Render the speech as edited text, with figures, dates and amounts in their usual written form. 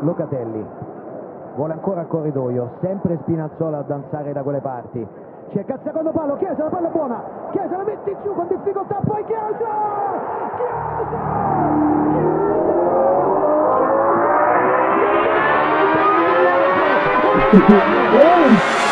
Locatelli vuole ancora al corridoio, sempre Spinazzola a danzare da quelle parti. Cerca il secondo palo, Chiesa, la palla è buona, Chiesa la mette giù con difficoltà, poi Chiesa! Chiesa! Chiesa!